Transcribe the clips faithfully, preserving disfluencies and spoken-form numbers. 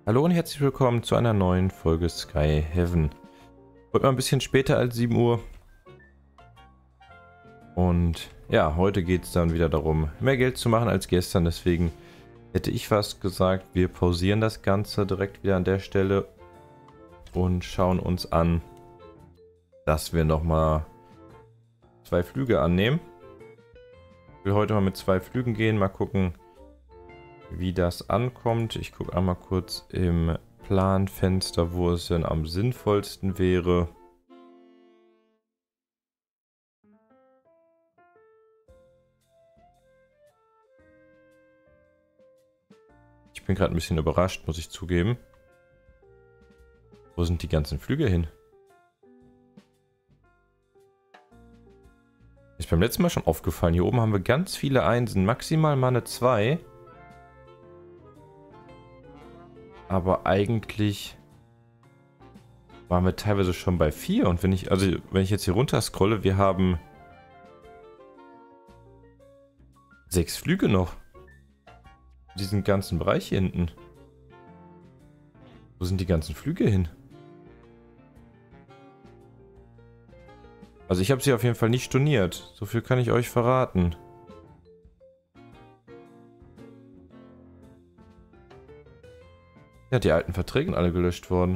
Hallo und herzlich willkommen zu einer neuen Folge Sky Heaven. Heute mal ein bisschen später als sieben Uhr. Und ja, heute geht es dann wieder darum, mehr Geld zu machen als gestern. Deswegen hätte ich fast gesagt, wir pausieren das Ganze direkt wieder an der Stelle und schauen uns an, dass wir nochmal zwei Flüge annehmen. Ich will heute mal mit zwei Flügen gehen, mal gucken, wie das ankommt. Ich gucke einmal kurz im Planfenster, wo es denn am sinnvollsten wäre. Ich bin gerade ein bisschen überrascht, muss ich zugeben. Wo sind die ganzen Flüge hin? Ist beim letzten Mal schon aufgefallen. Hier oben haben wir ganz viele Einsen, maximal mal eine zwei. Aber eigentlich waren wir teilweise schon bei vier. Und wenn ich, also wenn ich jetzt hier runter scrolle, wir haben sechs Flüge noch. Diesen ganzen Bereich hier hinten. Wo sind die ganzen Flüge hin? Also ich habe sie auf jeden Fall nicht storniert. So viel kann ich euch verraten. Ja, die alten Verträge sind alle gelöscht worden.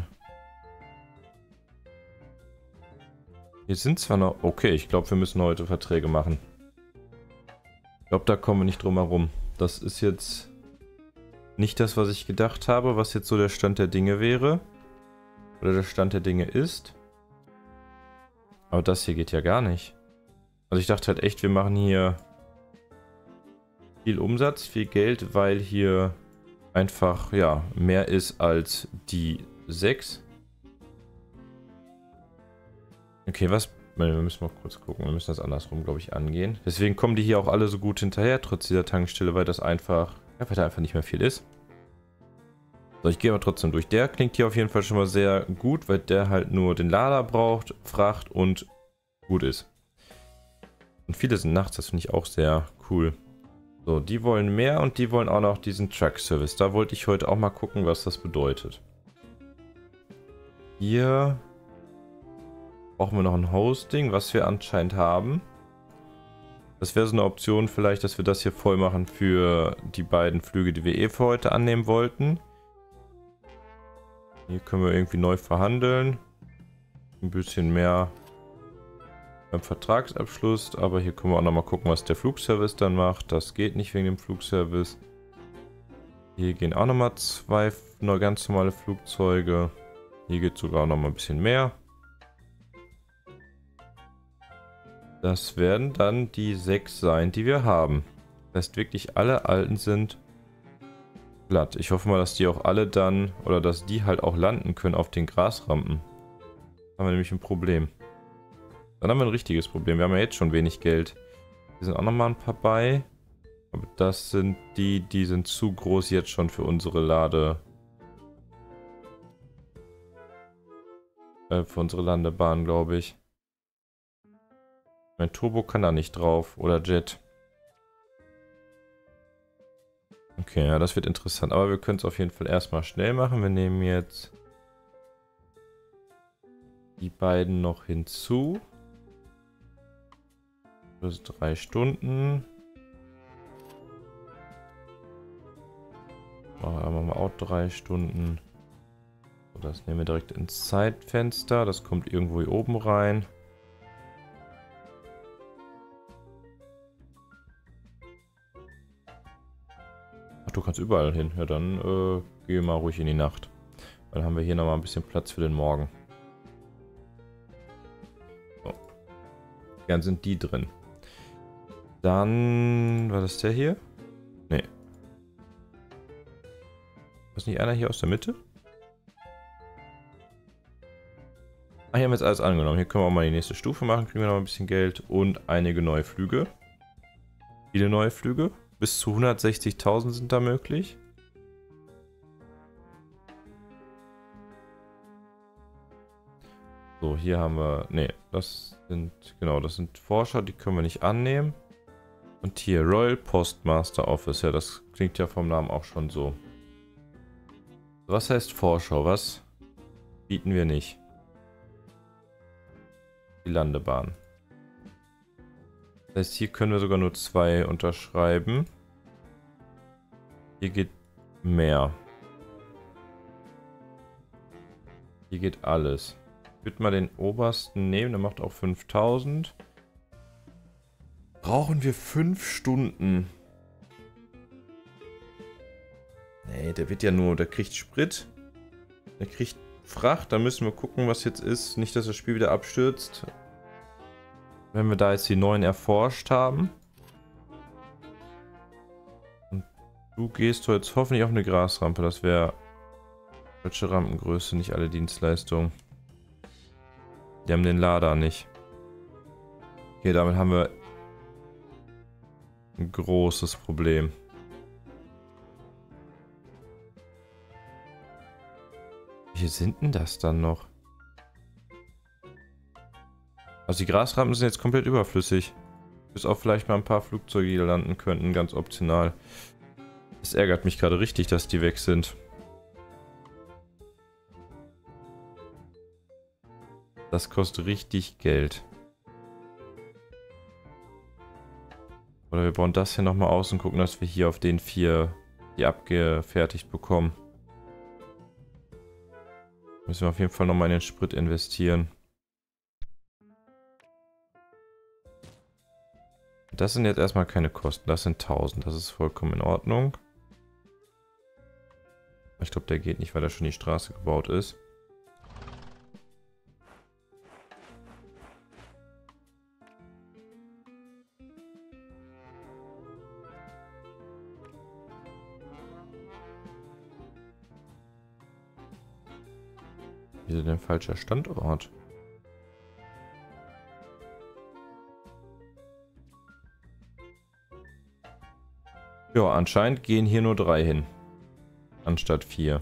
Hier sind zwar noch... Okay, ich glaube, wir müssen heute Verträge machen. Ich glaube, da kommen wir nicht drum herum. Das ist jetzt nicht das, was ich gedacht habe, was jetzt so der Stand der Dinge wäre. Oder der Stand der Dinge ist. Aber das hier geht ja gar nicht. Also ich dachte halt echt, wir machen hier viel Umsatz, viel Geld, weil hier einfach, ja, mehr ist als die sechs. Okay, was... Wir müssen mal kurz gucken. Wir müssen das andersrum, glaube ich, angehen. Deswegen kommen die hier auch alle so gut hinterher, trotz dieser Tankstelle, weil das einfach... Ja, weil da einfach nicht mehr viel ist. So, ich gehe aber trotzdem durch. Der klingt hier auf jeden Fall schon mal sehr gut, weil der halt nur den Lader braucht, Fracht und gut ist. Und viele sind nachts, das finde ich auch sehr cool. So, die wollen mehr und die wollen auch noch diesen Truck-Service. Da wollte ich heute auch mal gucken, was das bedeutet. Hier brauchen wir noch ein Hosting, was wir anscheinend haben. Das wäre so eine Option vielleicht, dass wir das hier voll machen für die beiden Flüge, die wir eh für heute annehmen wollten. Hier können wir irgendwie neu verhandeln. Ein bisschen mehr beim Vertragsabschluss, aber hier können wir auch noch mal gucken, was der Flugservice dann macht. Das geht nicht wegen dem Flugservice. Hier gehen auch noch mal zwei noch ganz normale Flugzeuge. Hier geht sogar noch mal ein bisschen mehr. Das werden dann die sechs sein, die wir haben. Das heißt wirklich, alle alten sind glatt. Ich hoffe mal, dass die auch alle dann, oder dass die halt auch landen können auf den Grasrampen. Da haben wir nämlich ein Problem. Dann haben wir ein richtiges Problem. Wir haben ja jetzt schon wenig Geld. Hier sind auch noch mal ein paar bei. Aber das sind die, die sind zu groß jetzt schon für unsere Lade. Äh, für unsere Landebahn, glaube ich. Mein Turbo kann da nicht drauf. Oder Jet. Okay, ja, das wird interessant. Aber wir können es auf jeden Fall erstmal schnell machen. Wir nehmen jetzt die beiden noch hinzu. Das ist drei Stunden. Machen wir auch drei Stunden. So, das nehmen wir direkt ins Zeitfenster. Das kommt irgendwo hier oben rein. Ach, du kannst überall hin. Ja, dann äh, geh mal ruhig in die Nacht. Dann haben wir hier nochmal ein bisschen Platz für den Morgen. So. Dann sind die drin. Dann... War das der hier? Nee. Ist nicht einer hier aus der Mitte? Ah, hier haben wir jetzt alles angenommen. Hier können wir auch mal die nächste Stufe machen. Kriegen wir noch ein bisschen Geld. Und einige neue Flüge. Viele neue Flüge. Bis zu hundertsechzigtausend sind da möglich. So, hier haben wir... Ne, das sind... Genau, das sind Forscher. Die können wir nicht annehmen. Und hier Royal Postmaster Office. Ja, das klingt ja vom Namen auch schon so. Was heißt Vorschau? Was bieten wir nicht? Die Landebahn. Das heißt, hier können wir sogar nur zwei unterschreiben. Hier geht mehr. Hier geht alles. Ich würde mal den obersten nehmen, der macht auch fünftausend. Brauchen wir fünf Stunden? Nee, der wird ja nur, der kriegt Sprit. Der kriegt Fracht, da müssen wir gucken, was jetzt ist. Nicht, dass das Spiel wieder abstürzt. Wenn wir da jetzt die neuen erforscht haben. Und du gehst jetzt hoffentlich auf eine Grasrampe. Das wäre falsche Rampengröße, nicht alle Dienstleistungen. Die haben den Lader nicht. Okay, damit haben wir ein großes Problem. Wie sind denn das dann noch? Also die Grasrampen sind jetzt komplett überflüssig. Bis auf vielleicht mal ein paar Flugzeuge, die landen könnten, ganz optional. Es ärgert mich gerade richtig, dass die weg sind. Das kostet richtig Geld. Oder wir bauen das hier nochmal aus und gucken, dass wir hier auf den vier die abgefertigt bekommen. Müssen wir auf jeden Fall nochmal in den Sprit investieren. Das sind jetzt erstmal keine Kosten, das sind tausend, das ist vollkommen in Ordnung. Ich glaube, der geht nicht, weil da schon die Straße gebaut ist. Wieso denn falscher Standort? Ja, anscheinend gehen hier nur drei hin. Anstatt vier.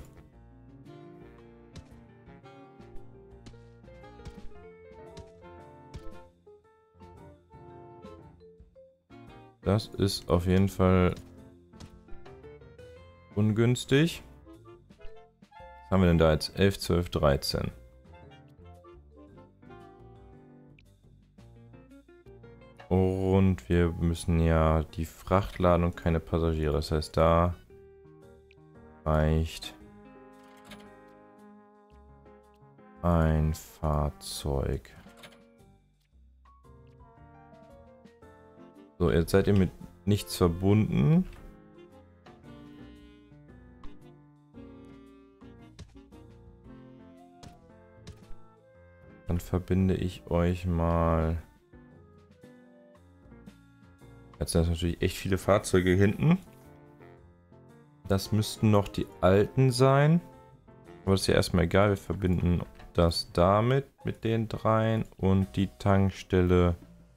Das ist auf jeden Fall ungünstig. Was haben wir denn da jetzt? elf, zwölf, dreizehn. Und wir müssen ja die Fracht laden und keine Passagiere. Das heißt, da reicht ein Fahrzeug. So, jetzt seid ihr mit nichts verbunden. Dann verbinde ich euch mal. Jetzt sind natürlich echt viele Fahrzeuge hinten. Das müssten noch die alten sein. Aber das ist ja erstmal egal. Wir verbinden das damit mit den dreien. Und die Tankstelle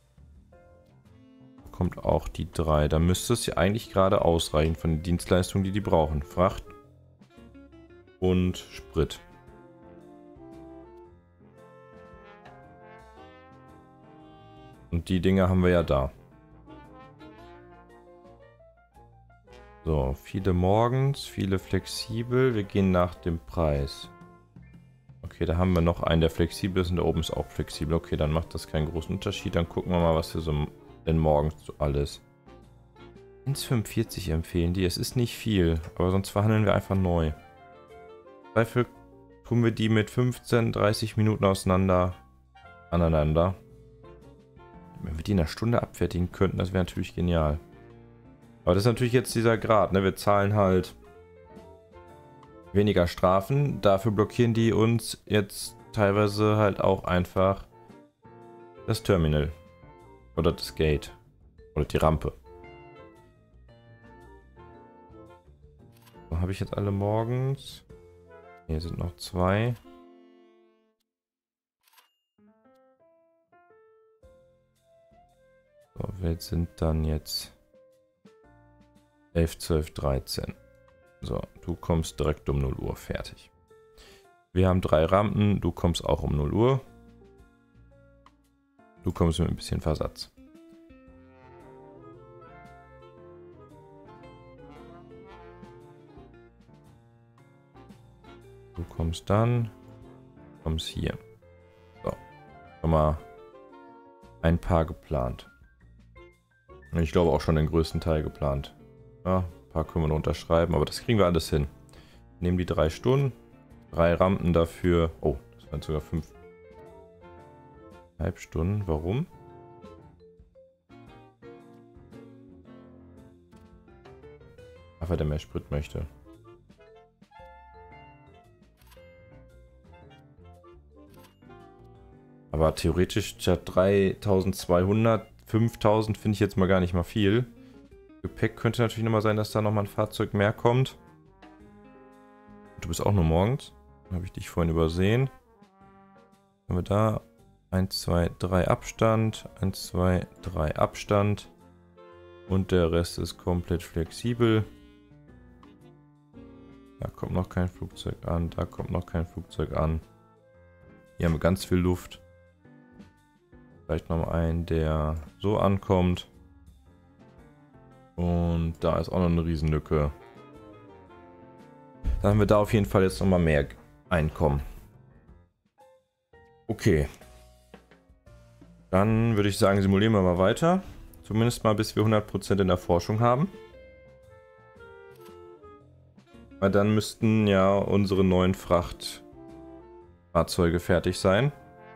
bekommt auch die drei. Da müsste es ja eigentlich gerade ausreichen von den Dienstleistungen, die die brauchen. Fracht und Sprit. Und die Dinger haben wir ja da. So, viele morgens, viele flexibel. Wir gehen nach dem Preis. Okay, da haben wir noch einen, der flexibel ist und der oben ist auch flexibel. Okay, dann macht das keinen großen Unterschied. Dann gucken wir mal, was wir so denn morgens so alles. eins Komma fünfundvierzig empfehlen die. Es ist nicht viel, aber sonst verhandeln wir einfach neu. Dafür tun wir die mit fünfzehn, dreißig Minuten auseinander aneinander. Wenn wir die in einer Stunde abfertigen könnten, das wäre natürlich genial. Aber das ist natürlich jetzt dieser Grad, ne? Wir zahlen halt weniger Strafen, dafür blockieren die uns jetzt teilweise halt auch einfach das Terminal. Oder das Gate. Oder die Rampe. So, habe ich jetzt alle morgens. Hier sind noch zwei. So, wir sind dann jetzt elf, zwölf, dreizehn. So, du kommst direkt um null Uhr fertig. Wir haben drei Rampen, du kommst auch um null Uhr. Du kommst mit ein bisschen Versatz. Du kommst dann, kommst hier. So, schon mal ein paar geplant. Und ich glaube auch schon den größten Teil geplant. Ja, ein paar können wir noch unterschreiben, aber das kriegen wir alles hin. Wir nehmen die drei Stunden, drei Rampen dafür. Oh, das waren sogar fünf. Halb Stunden, warum? Ach, weil der mehr Sprit möchte. Aber theoretisch statt dreitausendzweihundert, fünftausend finde ich jetzt mal gar nicht mal viel. Gepäck könnte natürlich nochmal sein, dass da nochmal ein Fahrzeug mehr kommt. Du bist auch nur morgens. Dann habe ich dich vorhin übersehen. Haben wir da eins, zwei, drei Abstand. eins, zwei, drei Abstand. Und der Rest ist komplett flexibel. Da kommt noch kein Flugzeug an. Da kommt noch kein Flugzeug an. Hier haben wir ganz viel Luft. Vielleicht noch einen, der so ankommt. Und da ist auch noch eine Riesenlücke. Dann haben wir da auf jeden Fall jetzt nochmal mehr Einkommen. Okay. Dann würde ich sagen, simulieren wir mal weiter. Zumindest mal, bis wir hundert Prozent in der Forschung haben. Weil dann müssten ja unsere neuen Frachtfahrzeuge fertig sein.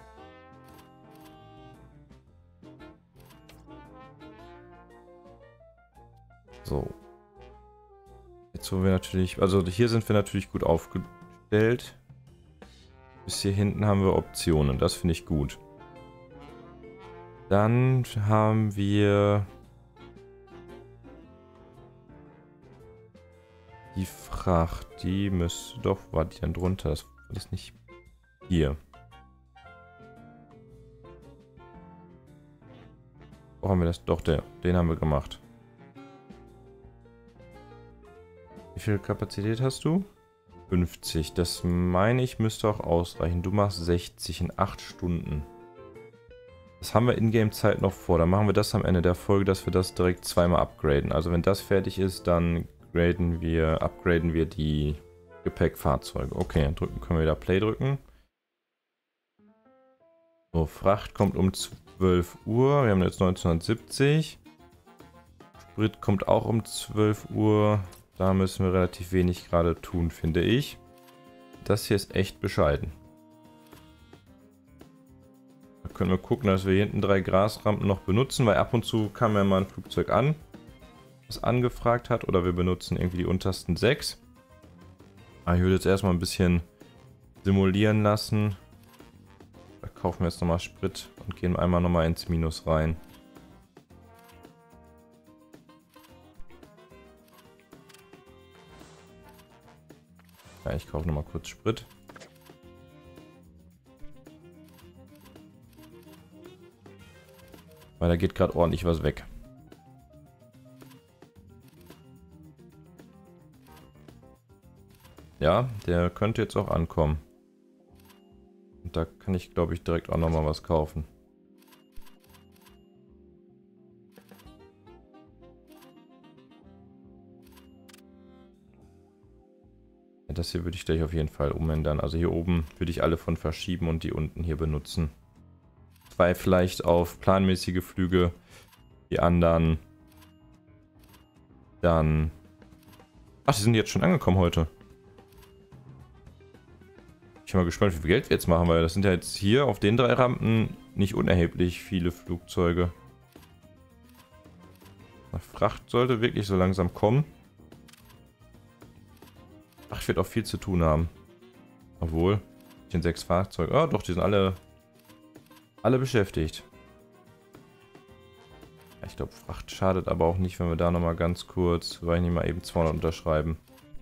So. Jetzt wo wir natürlich, also hier sind wir natürlich gut aufgestellt. Bis hier hinten haben wir Optionen, das finde ich gut. Dann haben wir die Fracht, die müsste doch, war die dann drunter, das war das nicht hier. Wo haben wir das? Doch, der, den haben wir gemacht. Wie viel Kapazität hast du? fünfzig. Das meine ich müsste auch ausreichen. Du machst sechzig in acht Stunden. Das haben wir in-game-Zeit noch vor. Dann machen wir das am Ende der Folge, dass wir das direkt zweimal upgraden. Also wenn das fertig ist, dann graden wir, upgraden wir die Gepäckfahrzeuge. Okay, dann drücken, können wir wieder Play drücken. So, Fracht kommt um zwölf Uhr. Wir haben jetzt neunzehnhundertsiebzig. Sprit kommt auch um zwölf Uhr. Da müssen wir relativ wenig gerade tun, finde ich. Das hier ist echt bescheiden. Da können wir gucken, dass wir hier hinten drei Grasrampen noch benutzen, weil ab und zu kam ja mal ein Flugzeug an, was angefragt hat, oder wir benutzen irgendwie die untersten sechs. Aber ich würde jetzt erstmal ein bisschen simulieren lassen. Da kaufen wir jetzt nochmal Sprit und gehen einmal nochmal ins Minus rein. Ja, ich kaufe nochmal kurz Sprit. Weil da geht gerade ordentlich was weg. Ja, der könnte jetzt auch ankommen. Und da kann ich, glaube ich, direkt auch nochmal was kaufen. Das hier würde ich gleich auf jeden Fall umändern. Also hier oben würde ich alle von verschieben und die unten hier benutzen. Zwei vielleicht auf planmäßige Flüge, die anderen dann... Ach, die sind jetzt schon angekommen heute. Ich bin mal gespannt, wie viel Geld wir jetzt machen, weil das sind ja jetzt hier auf den drei Rampen nicht unerheblich viele Flugzeuge. Die Fracht sollte wirklich so langsam kommen. Ach, ich werde auch viel zu tun haben. Obwohl, den sechs Fahrzeuge. Ah, doch, die sind alle, alle beschäftigt. Ich glaube, Fracht schadet aber auch nicht, wenn wir da nochmal ganz kurz, weil ich nicht mal eben zweihundert unterschreiben.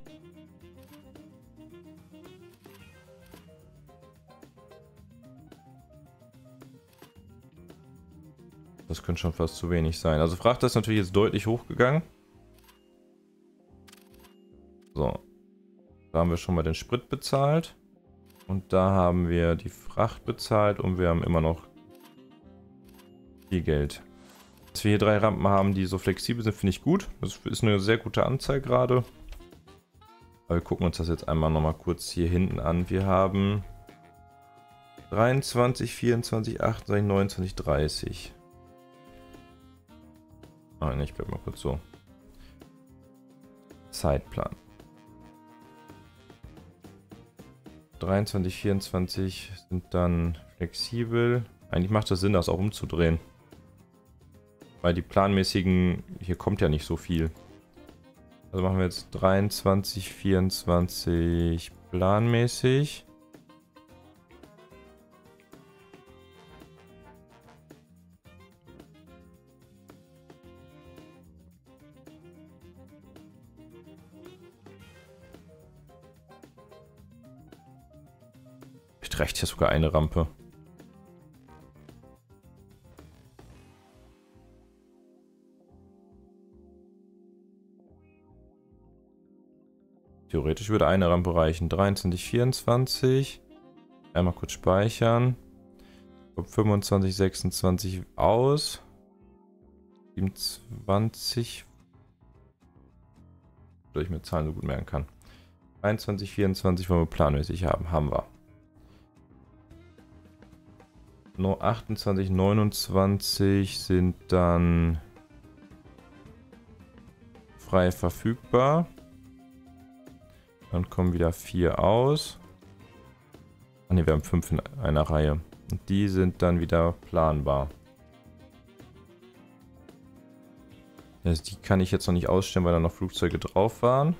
Das könnte schon fast zu wenig sein. Also Fracht ist natürlich jetzt deutlich hochgegangen. So. Da haben wir schon mal den Sprit bezahlt. Und da haben wir die Fracht bezahlt und wir haben immer noch viel Geld. Dass wir hier drei Rampen haben, die so flexibel sind, finde ich gut. Das ist eine sehr gute Anzahl gerade. Aber wir gucken uns das jetzt einmal nochmal kurz hier hinten an. Wir haben dreiundzwanzig, vierundzwanzig, achtundzwanzig, neunundzwanzig, dreißig. Ah, ne, ich bleib mal kurz so. Zeitplan. dreiundzwanzig, vierundzwanzig sind dann flexibel. Eigentlich macht es Sinn, das auch umzudrehen. Weil die planmäßigen, hier kommt ja nicht so viel. Also machen wir jetzt dreiundzwanzig, vierundzwanzig planmäßig. Vielleicht reicht hier sogar eine Rampe. Theoretisch würde eine Rampe reichen. dreiundzwanzig, vierundzwanzig. Einmal kurz speichern. fünfundzwanzig, sechsundzwanzig aus. siebenundzwanzig. Oder ich mir Zahlen so gut merken kann. dreiundzwanzig, vierundzwanzig wollen wir planmäßig haben. Haben wir. Nur achtundzwanzig, neunundzwanzig sind dann frei verfügbar. Dann kommen wieder vier aus. Ah ne, wir haben fünf in einer Reihe. Und die sind dann wieder planbar. Also die kann ich jetzt noch nicht ausstellen, weil da noch Flugzeuge drauf waren.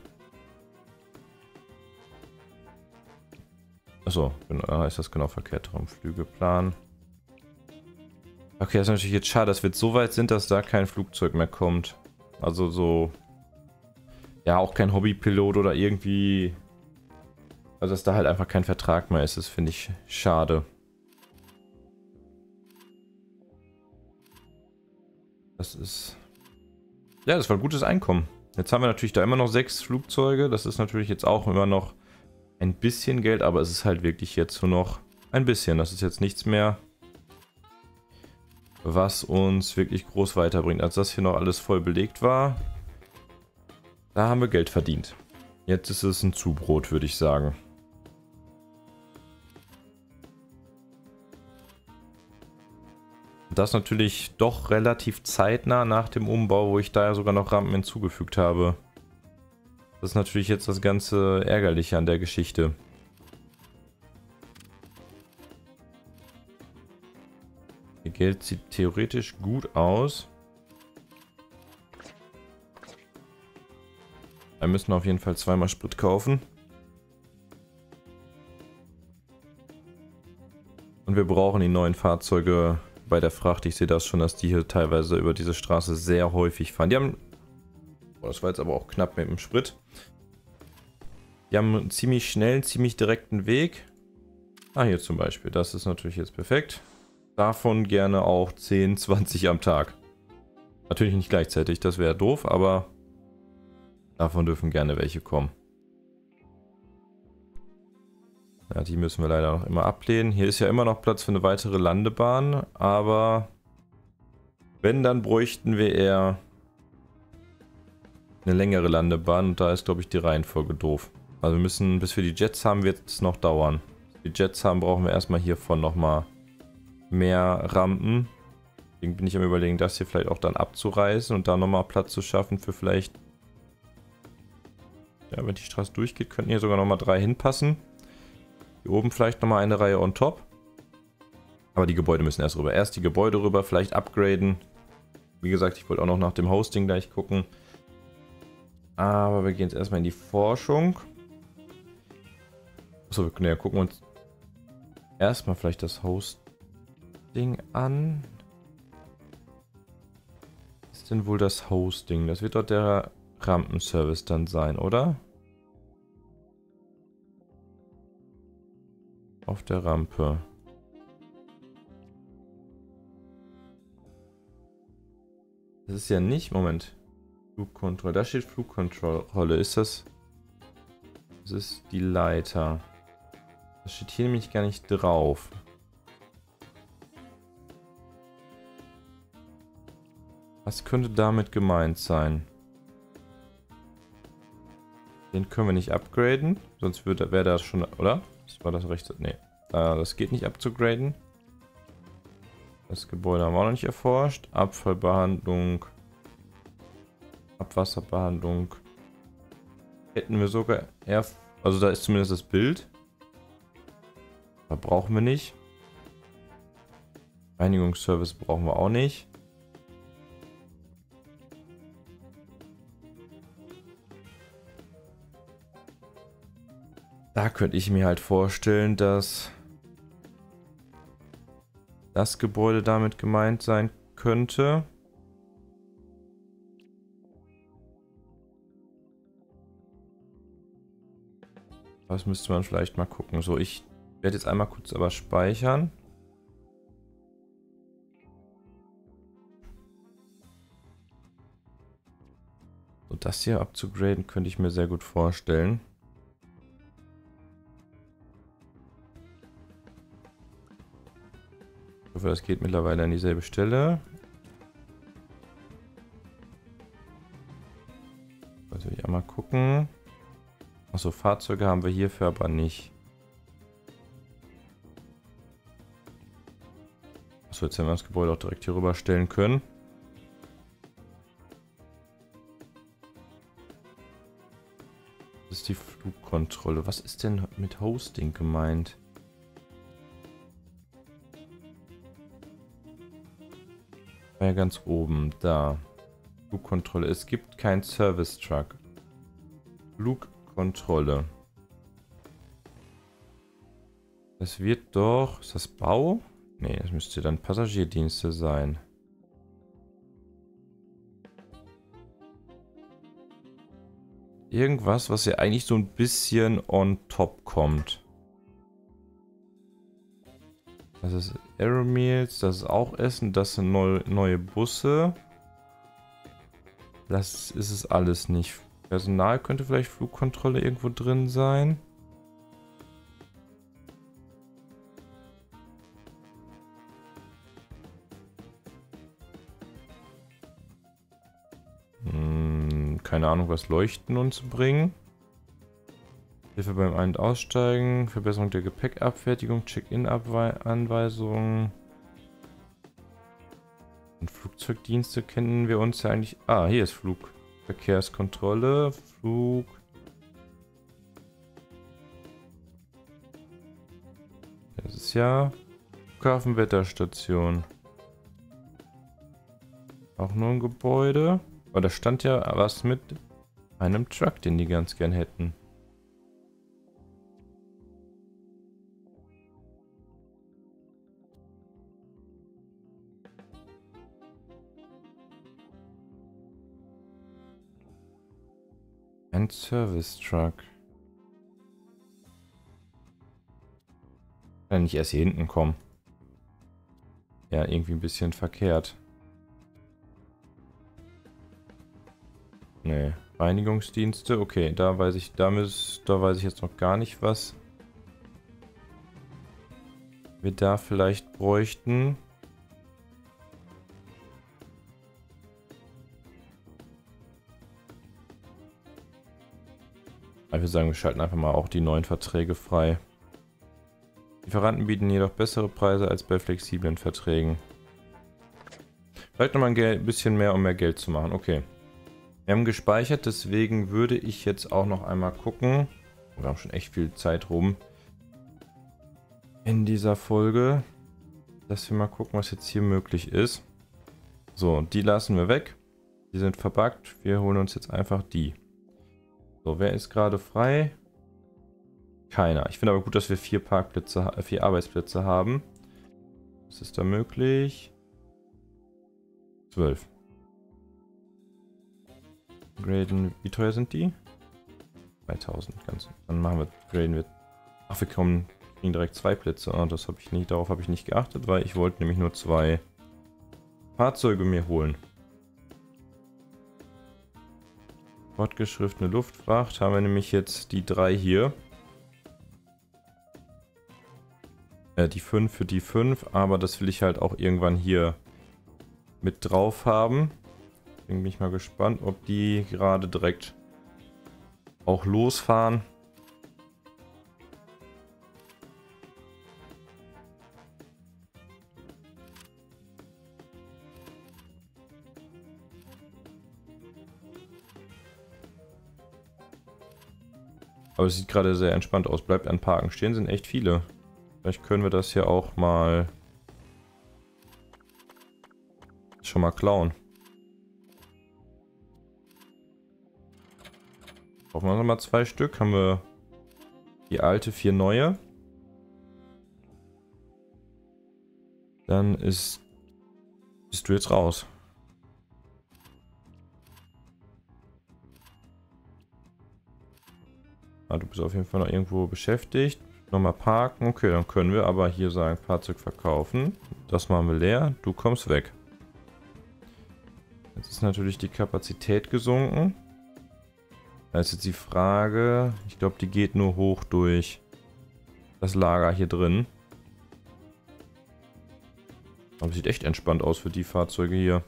Achso, genau, ist das genau verkehrt rum. Flügeplan. Okay, das ist natürlich jetzt schade, dass wir jetzt so weit sind, dass da kein Flugzeug mehr kommt. Also so... Ja, auch kein Hobbypilot oder irgendwie... Also dass da halt einfach kein Vertrag mehr ist, das finde ich schade. Das ist... Ja, das war ein gutes Einkommen. Jetzt haben wir natürlich da immer noch sechs Flugzeuge. Das ist natürlich jetzt auch immer noch ein bisschen Geld, aber es ist halt wirklich jetzt nur noch ein bisschen. Das ist jetzt nichts mehr, was uns wirklich groß weiterbringt. Als das hier noch alles voll belegt war, da haben wir Geld verdient. Jetzt ist es ein Zubrot, würde ich sagen. Das natürlich doch relativ zeitnah nach dem Umbau, wo ich da ja sogar noch Rampen hinzugefügt habe. Das ist natürlich jetzt das ganze Ärgerliche an der Geschichte. Ihr Geld sieht theoretisch gut aus. Wir müssen auf jeden Fall zweimal Sprit kaufen. Und wir brauchen die neuen Fahrzeuge bei der Fracht. Ich sehe das schon, dass die hier teilweise über diese Straße sehr häufig fahren. Die haben... Oh, das war jetzt aber auch knapp mit dem Sprit. Die haben einen ziemlich schnellen, ziemlich direkten Weg. Ah, hier zum Beispiel. Das ist natürlich jetzt perfekt. Davon gerne auch zehn, zwanzig am Tag. Natürlich nicht gleichzeitig, das wäre doof, aber... Davon dürfen gerne welche kommen. Ja, die müssen wir leider noch immer ablehnen. Hier ist ja immer noch Platz für eine weitere Landebahn, aber wenn, dann bräuchten wir eher eine längere Landebahn und da ist, glaube ich, die Reihenfolge doof. Also wir müssen, bis wir die Jets haben, wird es noch dauern. Bis wir die Jets haben, brauchen wir erstmal hiervon nochmal mehr Rampen. Deswegen bin ich am Überlegen, das hier vielleicht auch dann abzureißen und da nochmal Platz zu schaffen für vielleicht... Ja, wenn die Straße durchgeht, könnten hier sogar nochmal drei hinpassen. Hier oben vielleicht nochmal eine Reihe on top. Aber die Gebäude müssen erst rüber. Erst die Gebäude rüber, vielleicht upgraden. Wie gesagt, ich wollte auch noch nach dem Hosting gleich gucken. Aber wir gehen jetzt erstmal in die Forschung. Achso, wir können ja gucken uns erstmal vielleicht das Hosting an. Was ist denn wohl das Hosting? Das wird dort der Rampenservice dann sein, oder? Auf der Rampe. Das ist ja nicht... Moment. Flugkontrolle. Da steht Flugkontrolle. Ist das... Das ist die Leiter. Das steht hier nämlich gar nicht drauf. Was könnte damit gemeint sein? Den können wir nicht upgraden, sonst wäre das schon, oder? Das war das rechte, nee. Äh, das geht nicht abzugraden. Das Gebäude haben wir auch noch nicht erforscht. Abfallbehandlung. Abwasserbehandlung. Hätten wir sogar eher, also da ist zumindest das Bild. Da brauchen wir nicht. Reinigungsservice brauchen wir auch nicht. Da könnte ich mir halt vorstellen, dass das Gebäude damit gemeint sein könnte. Das müsste man vielleicht mal gucken. So, ich werde jetzt einmal kurz aber speichern. So, das hier abzugraden könnte ich mir sehr gut vorstellen. Ich hoffe, das geht mittlerweile an dieselbe Stelle. Also will ich einmal gucken. Achso, Fahrzeuge haben wir hierfür aber nicht. Achso, jetzt hätten wir das Gebäude auch direkt hier rüber stellen können. Das ist die Flugkontrolle. Was ist denn mit Hosting gemeint? War ja ganz oben, da. Flugkontrolle. Es gibt kein Service Truck. Flugkontrolle. Das wird doch... Ist das Bau? Nee, das müsste dann Passagierdienste sein. Irgendwas, was ja eigentlich so ein bisschen on top kommt. Das ist Aeromeals, das ist auch Essen, das sind neu, neue Busse. Das ist es alles nicht. Personal könnte vielleicht Flugkontrolle irgendwo drin sein. Hm, keine Ahnung, was Leuchten uns bringen. Hilfe beim Ein- und Aussteigen, Verbesserung der Gepäckabfertigung, Check-in-Anweisungen. Und Flugzeugdienste kennen wir uns ja eigentlich... Ah, hier ist Flugverkehrskontrolle, Flug... Das ist ja Flughafenwetterstation. Auch nur ein Gebäude. Aber da stand ja was mit einem Truck, den die ganz gern hätten. Ein Service Truck. Kann nicht erst hier hinten kommen. Ja, irgendwie ein bisschen verkehrt. Nee. Reinigungsdienste, okay, da weiß ich, da, müß, da weiß ich jetzt noch gar nicht, was wir da vielleicht bräuchten. Ich würde sagen, wir schalten einfach mal auch die neuen Verträge frei. Lieferanten bieten jedoch bessere Preise als bei flexiblen Verträgen. Vielleicht nochmal ein bisschen mehr, um mehr Geld zu machen. Okay. Wir haben gespeichert, deswegen würde ich jetzt auch noch einmal gucken. Wir haben schon echt viel Zeit rum in dieser Folge, dass wir mal gucken, was jetzt hier möglich ist. So, die lassen wir weg. Die sind verbuggt. Wir holen uns jetzt einfach die. So, wer ist gerade frei? Keiner. Ich finde aber gut, dass wir vier Parkplätze, vier Arbeitsplätze haben. Was ist da möglich? Zwölf. Graden, wie teuer sind die? zweitausend, ganz. Dann machen wir, graden wir. Ach, wir kommen, kriegen direkt zwei Plätze. Oh, das habe ich nicht, darauf habe ich nicht geachtet, weil ich wollte nämlich nur zwei Fahrzeuge mir holen. Fortgeschrittene Luftfracht haben wir nämlich jetzt die drei hier. Äh, die fünf für die fünf, aber das will ich halt auch irgendwann hier mit drauf haben. Deswegen bin ich mal gespannt, ob die gerade direkt auch losfahren. Aber es sieht gerade sehr entspannt aus. Bleibt an Parken stehen, sind echt viele. Vielleicht können wir das hier auch mal schon mal klauen. Brauchen wir noch mal zwei Stück. Haben wir die alte, vier neue. Dann ist bist du jetzt raus. Ah, du bist auf jeden Fall noch irgendwo beschäftigt. Nochmal parken. Okay, dann können wir aber hier sagen, Fahrzeug verkaufen. Das machen wir leer. Du kommst weg. Jetzt ist natürlich die Kapazität gesunken. Da ist jetzt die Frage, ich glaube, die geht nur hoch durch das Lager hier drin. Aber sieht echt entspannt aus für die Fahrzeuge hier.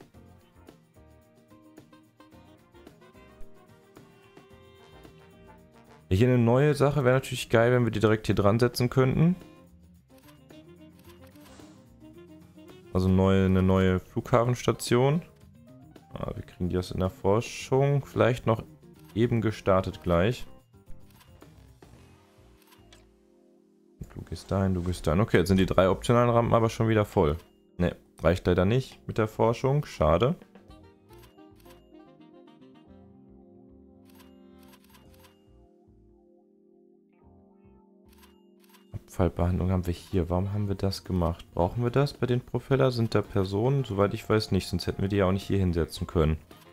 Hier eine neue Sache wäre natürlich geil, wenn wir die direkt hier dran setzen könnten. Also neue, eine neue Flughafenstation. Ah, wir kriegen die aus in der Forschung. Vielleicht noch eben gestartet gleich. Du gehst dahin, du gehst dahin. Okay, jetzt sind die drei optionalen Rampen aber schon wieder voll. Ne, reicht leider nicht mit der Forschung. Schade. Abfallbehandlung haben wir hier. Warum haben wir das gemacht? Brauchen wir das bei den Propeller? Sind da Personen? Soweit ich weiß nicht, sonst hätten wir die ja auch nicht hier hinsetzen können.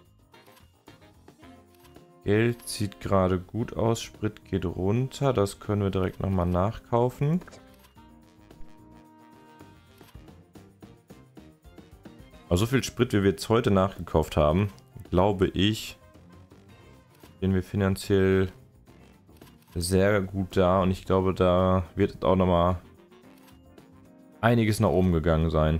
Geld sieht gerade gut aus. Sprit geht runter. Das können wir direkt nochmal nachkaufen. Aber so viel Sprit, wie wir jetzt heute nachgekauft haben, glaube ich, gehen wir finanziell sehr gut da. Und ich glaube, da wird auch nochmal einiges nach oben gegangen sein.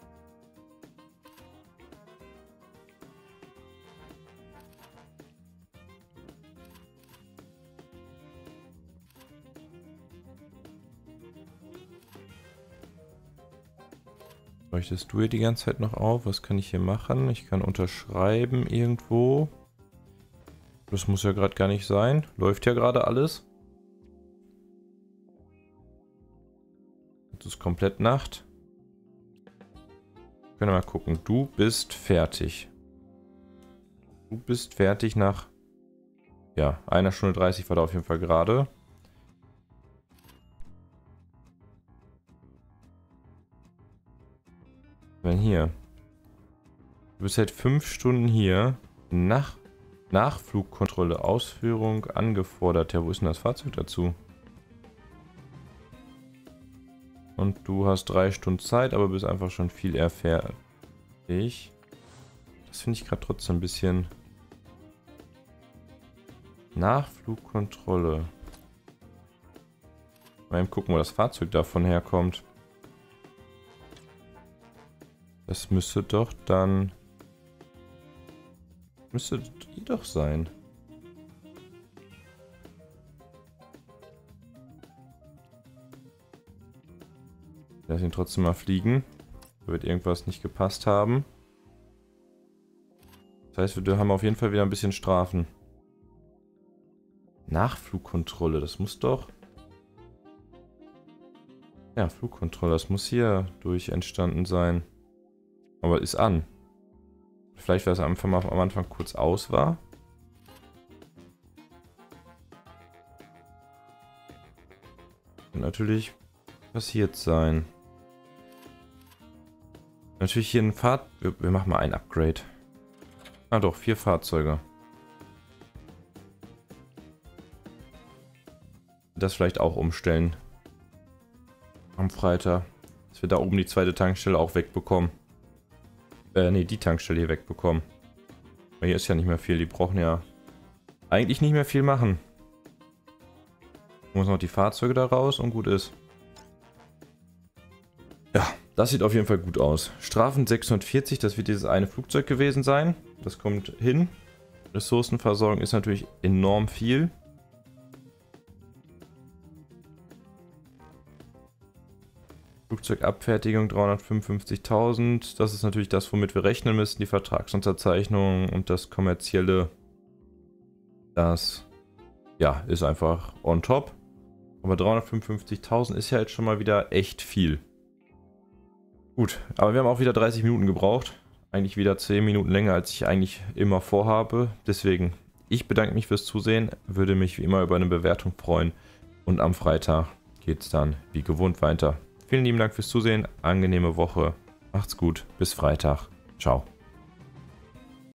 Leuchtest du hier die ganze Zeit noch auf? Was kann ich hier machen? Ich kann unterschreiben irgendwo. Das muss ja gerade gar nicht sein. Läuft ja gerade alles. Jetzt ist komplett Nacht. Können wir mal gucken. Du bist fertig. Du bist fertig nach... Ja, einer Stunde dreißig war da auf jeden Fall gerade. Wenn hier. Du bist seit fünf Stunden hier. Nach, Nachflugkontrolle, Ausführung angefordert. Ja, wo ist denn das Fahrzeug dazu? Und du hast drei Stunden Zeit, aber bist einfach schon viel eher fertig. Das finde ich gerade trotzdem ein bisschen... Nachflugkontrolle. Mal eben gucken, wo das Fahrzeug davon herkommt. Das müsste doch dann... Müsste die doch sein. Lass ihn trotzdem mal fliegen. Da wird irgendwas nicht gepasst haben. Das heißt, wir haben auf jeden Fall wieder ein bisschen Strafen. Nachflugkontrolle, das muss doch... Ja, Flugkontrolle, das muss hier durch entstanden sein. Aber ist an. Vielleicht, weil es am Anfang kurz aus war. Kann natürlich passiert sein. Natürlich hier ein Fahrzeug. Wir, wir machen mal ein Upgrade. Ah doch, vier Fahrzeuge. Das vielleicht auch umstellen. Am Freitag. Dass wir da oben die zweite Tankstelle auch wegbekommen. Äh, ne, die Tankstelle hier wegbekommen. Weil hier ist ja nicht mehr viel. Die brauchen ja eigentlich nicht mehr viel machen. Muss noch die Fahrzeuge da raus und gut ist. Ja, das sieht auf jeden Fall gut aus. Strafen sechshundertvierzig, das wird dieses eine Flugzeug gewesen sein. Das kommt hin. Ressourcenversorgung ist natürlich enorm viel. Flugzeugabfertigung dreihundertfünfundfünfzigtausend. Das ist natürlich das, womit wir rechnen müssen. Die Vertragsunterzeichnung und das Kommerzielle. Das, ja, ist einfach on top. Aber dreihundertfünfundfünfzigtausend ist ja jetzt schon mal wieder echt viel. Gut, aber wir haben auch wieder dreißig Minuten gebraucht. Eigentlich wieder zehn Minuten länger, als ich eigentlich immer vorhabe. Deswegen, ich bedanke mich fürs Zusehen. Würde mich wie immer über eine Bewertung freuen. Und am Freitag geht es dann wie gewohnt weiter. Vielen lieben Dank fürs Zusehen. Angenehme Woche. Macht's gut. Bis Freitag. Ciao.